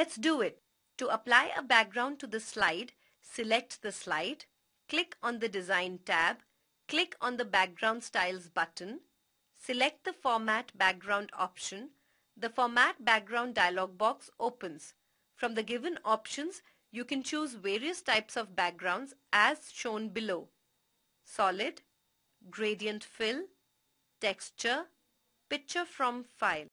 Let's do it. To apply a background to the slide, select the slide, click on the Design tab, click on the Background Styles button, select the Format Background option. The Format Background dialog box opens. From the given options, you can choose various types of backgrounds as shown below: solid, gradient fill, texture, picture from file.